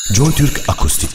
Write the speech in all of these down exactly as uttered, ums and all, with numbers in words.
Joytürk Akustik.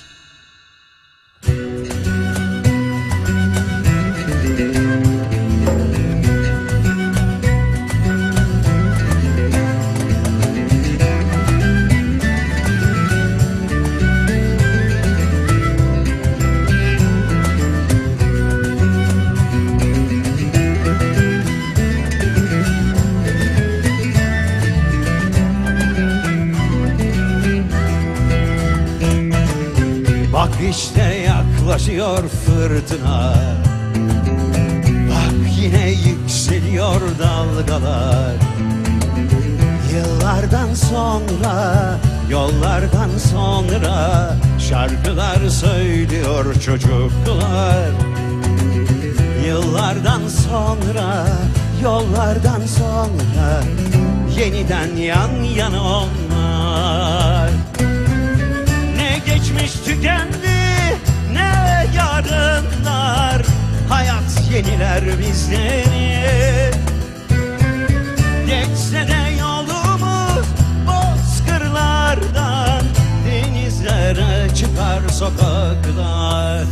Bak işte yaklaşıyor fırtına, bak yine yükseliyor dalgalar. Yıllardan sonra, yollardan sonra şarkılar söylüyor çocuklar. Yıllardan sonra, yollardan sonra yeniden yan yana onlar. Geçmiş tükendi, ne yarınlar, hayat yeniler bizleri. Geçse de yolumuz bozkırlardan, denizlere çıkar sokaklar.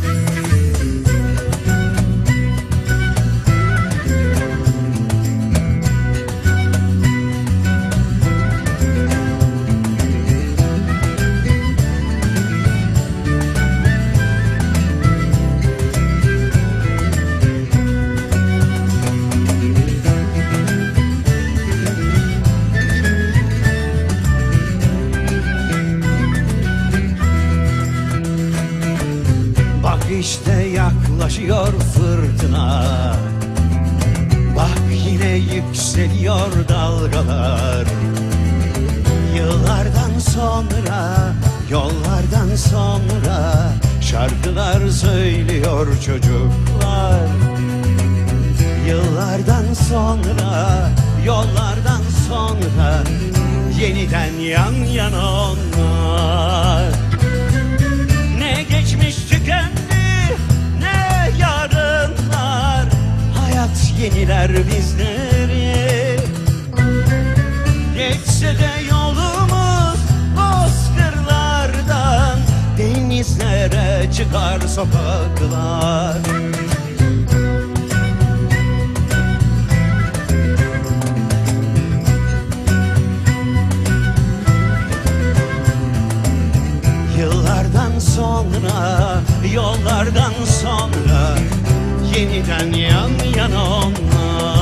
İşte yaklaşıyor fırtına, bak yine yükseliyor dalgalar. Yıllardan sonra, yollardan sonra şarkılar söylüyor çocuklar. Yıllardan sonra, yollardan sonra yeniden yan yana onlar. Ne geçmiş tükendi, yarınlar, hayat yeniler bizleri. Geçse de yolumuz bozkırlardan, denizlere çıkar sokaklar. Yıllardan sonra, yollardan sonra yeniden yan yana onlar.